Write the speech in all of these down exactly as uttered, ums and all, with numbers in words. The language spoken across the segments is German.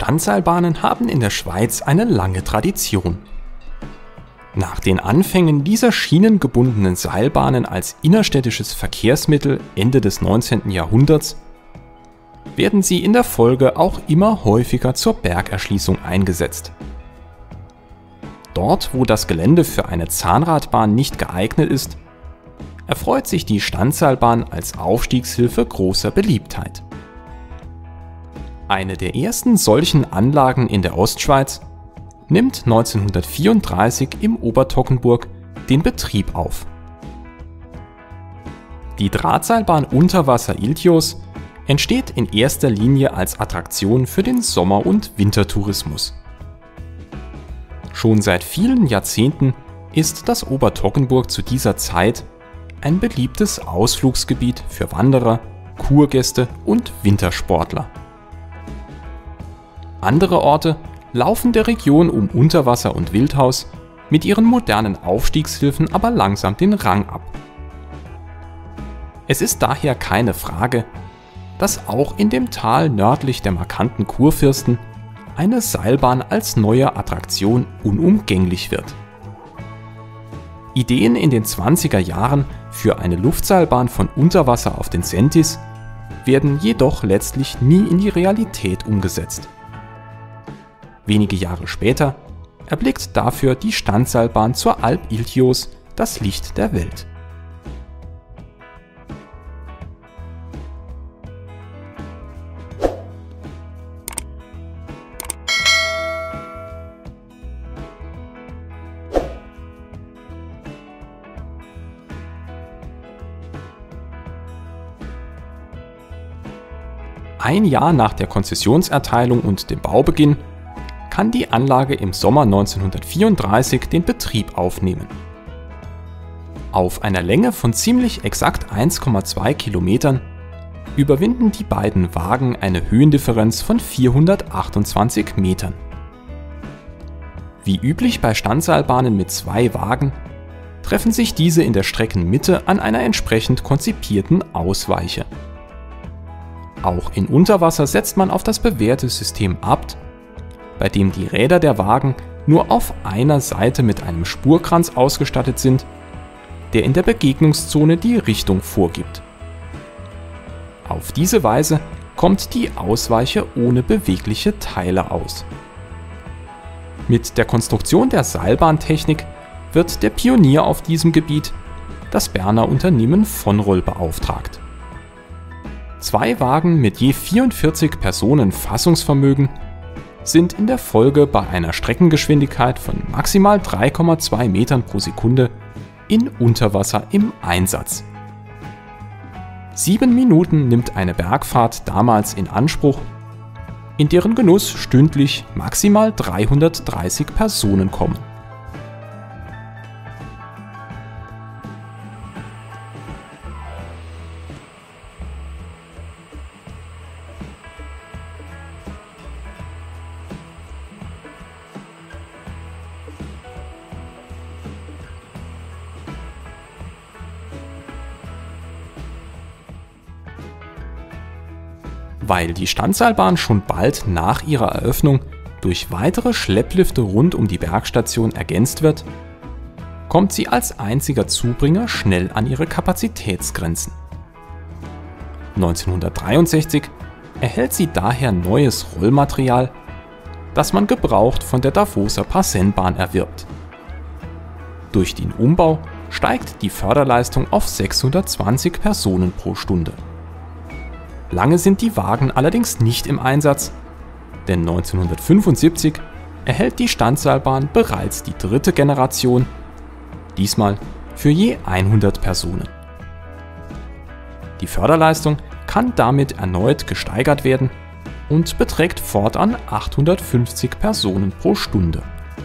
Standseilbahnen haben in der Schweiz eine lange Tradition. Nach den Anfängen dieser schienengebundenen Seilbahnen als innerstädtisches Verkehrsmittel Ende des neunzehnten Jahrhunderts werden sie in der Folge auch immer häufiger zur Bergerschließung eingesetzt. Dort, wo das Gelände für eine Zahnradbahn nicht geeignet ist, erfreut sich die Standseilbahn als Aufstiegshilfe großer Beliebtheit. Eine der ersten solchen Anlagen in der Ostschweiz nimmt neunzehnhundertvierunddreißig im Obertoggenburg den Betrieb auf. Die Drahtseilbahn Unterwasser-Iltjos entsteht in erster Linie als Attraktion für den Sommer- und Wintertourismus. Schon seit vielen Jahrzehnten ist das Obertoggenburg zu dieser Zeit ein beliebtes Ausflugsgebiet für Wanderer, Kurgäste und Wintersportler. Andere Orte laufen der Region um Unterwasser und Wildhaus mit ihren modernen Aufstiegshilfen aber langsam den Rang ab. Es ist daher keine Frage, dass auch in dem Tal nördlich der markanten Kurfürsten eine Seilbahn als neue Attraktion unumgänglich wird. Ideen in den zwanziger Jahren für eine Luftseilbahn von Unterwasser auf den Sentis werden jedoch letztlich nie in die Realität umgesetzt. Wenige Jahre später erblickt dafür die Standseilbahn zur Alp Iltjos das Licht der Welt. Ein Jahr nach der Konzessionserteilung und dem Baubeginn kann die Anlage im Sommer neunzehnhundertvierunddreißig den Betrieb aufnehmen. Auf einer Länge von ziemlich exakt eins Komma zwei Kilometern überwinden die beiden Wagen eine Höhendifferenz von vierhundertachtundzwanzig Metern. Wie üblich bei Standseilbahnen mit zwei Wagen treffen sich diese in der Streckenmitte an einer entsprechend konzipierten Ausweiche. Auch in Unterwasser setzt man auf das bewährte System Abt, bei dem die Räder der Wagen nur auf einer Seite mit einem Spurkranz ausgestattet sind, der in der Begegnungszone die Richtung vorgibt. Auf diese Weise kommt die Ausweiche ohne bewegliche Teile aus. Mit der Konstruktion der Seilbahntechnik wird der Pionier auf diesem Gebiet, das Berner Unternehmen Vonroll, beauftragt. Zwei Wagen mit je vierundvierzig Personen Fassungsvermögen sind in der Folge bei einer Streckengeschwindigkeit von maximal drei Komma zwei Metern pro Sekunde in Unterwasser im Einsatz. Sieben Minuten nimmt eine Bergfahrt damals in Anspruch, in deren Genuss stündlich maximal dreihundertdreißig Personen kommen. Weil die Standseilbahn schon bald nach ihrer Eröffnung durch weitere Schlepplifte rund um die Bergstation ergänzt wird, kommt sie als einziger Zubringer schnell an ihre Kapazitätsgrenzen. neunzehnhundertdreiundsechzig erhält sie daher neues Rollmaterial, das man gebraucht von der Davoser Parsenbahn erwirbt. Durch den Umbau steigt die Förderleistung auf sechshundertzwanzig Personen pro Stunde. Lange sind die Wagen allerdings nicht im Einsatz, denn neunzehnhundertfünfundsiebzig erhält die Standseilbahn bereits die dritte Generation, diesmal für je hundert Personen. Die Förderleistung kann damit erneut gesteigert werden und beträgt fortan achthundertfünfzig Personen pro Stunde.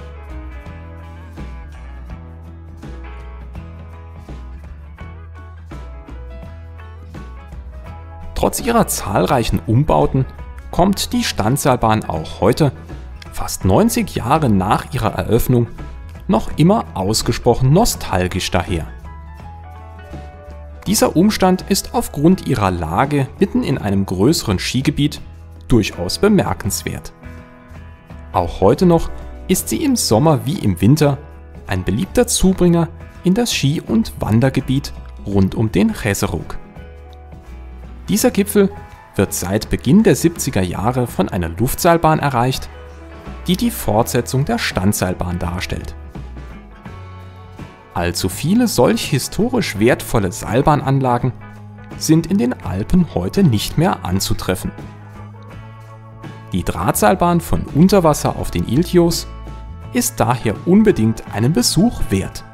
Trotz ihrer zahlreichen Umbauten kommt die Standseilbahn auch heute, fast neunzig Jahre nach ihrer Eröffnung, noch immer ausgesprochen nostalgisch daher. Dieser Umstand ist aufgrund ihrer Lage mitten in einem größeren Skigebiet durchaus bemerkenswert. Auch heute noch ist sie im Sommer wie im Winter ein beliebter Zubringer in das Ski- und Wandergebiet rund um den Jezerug. Dieser Gipfel wird seit Beginn der siebziger Jahre von einer Luftseilbahn erreicht, die die Fortsetzung der Standseilbahn darstellt. Allzu viele solch historisch wertvolle Seilbahnanlagen sind in den Alpen heute nicht mehr anzutreffen. Die Drahtseilbahn von unter Wasser auf den Iltios ist daher unbedingt einen Besuch wert.